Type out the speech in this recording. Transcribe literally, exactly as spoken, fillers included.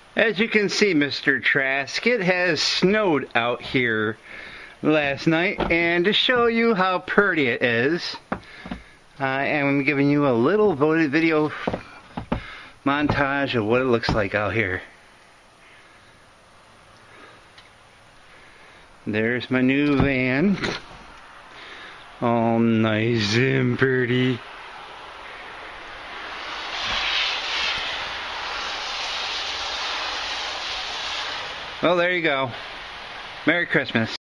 As you can see, Mister Trask, it has snowed out here last night, and to show you how pretty it is, I am giving you a little video montage of what it looks like out here. There's my new van, all nice and pretty. Well, there you go. Merry Christmas.